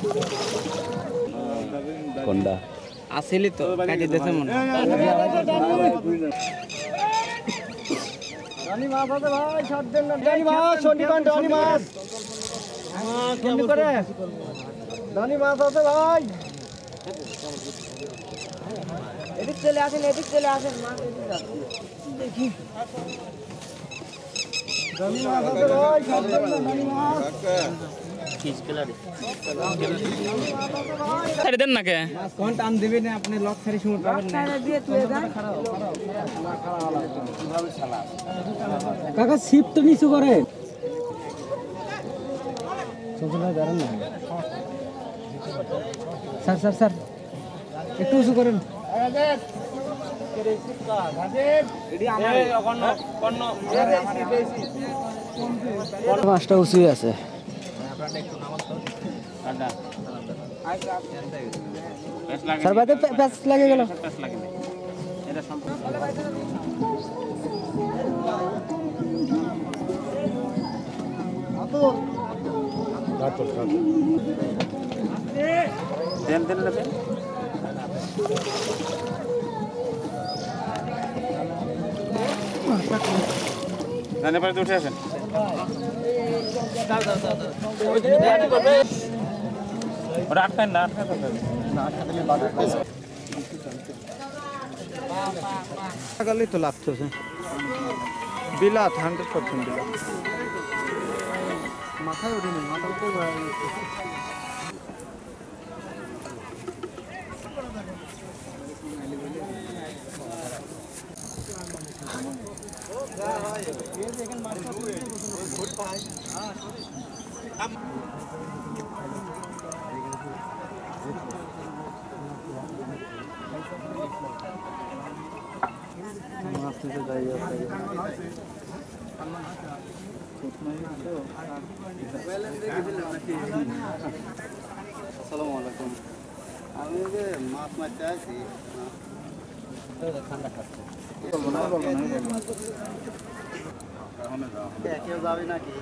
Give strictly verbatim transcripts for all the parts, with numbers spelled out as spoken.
কোনটা আসিলি তো কাটি দিতে মনে রানী মাছ আছে ভাই ছাড় দেন না রানী মাছ সন্ডিকান রানী মাছ কেমন করে রানী মাছ আছে ভাই এদিক চলে আসেন এদিক চলে আসেন মাছ এদিক যাচ্ছে দেখি রানী মাছ আছে ভাই ছাড় দেন না রানী মাছ ছাড়ি দেন না কে কোন টান দিবেন না আপনি লক ছাড়ি সময় পাবেন না দিয়ে তুলে দেন কাকা শিপ তো নিচু করে চলতে দাঁড়ান না স্যার স্যার স্যার একটু উঁচু করেন মাছটা উঁচুই আছে স্যার বাইরে প্যাচ লাগে গেল উঠে আসেন আটকান না আটকালে তো লাগতেছে বিলাত হান্ড্রেড পার্সেন্ট বিলাত মাথায় উঠেনি মাথার উপর মাছ নিতে যাই আসসালামু আলাইকুম আমি যে মাছ মারতে আছি ঠান্ডা খাচ্ছে কেউ যাবে নাকি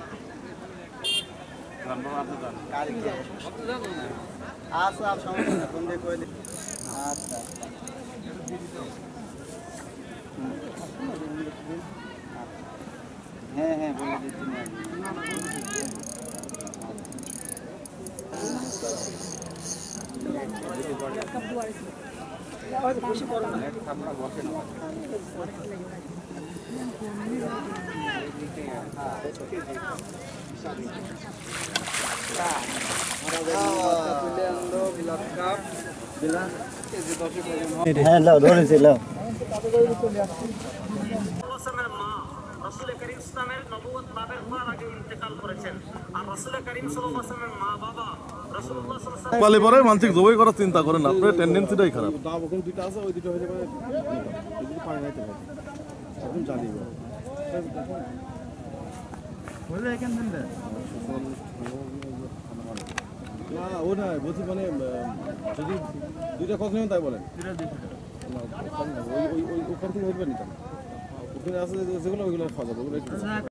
আচ্ছা আর সমস্যা না ফোন দিয়ে করে দিন আচ্ছা হ্যাঁ হ্যাঁ বলে দিচ্ছি হ্যাঁ লাও ধরেছি লাও পালে পরে মানসিক জবাই করার চিন্তা করেন আপনার টেন্ডেন্সিটাই খারাপ দুইটা আছে ওই দুটো হয়ে যাবে পানি নাই তো একদম জানি না ও না বলছি মানে যদি দুইটা খোঁজ নেবেন তাই বলেন ওই ওই ওখান থেকে হইবে নিতাম ওখানে আছে যেগুলো ওইগুলো খাওয়া যাবে ওগুলো